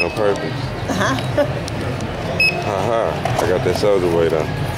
On purpose. Uh-huh. I got that shoulder weight on.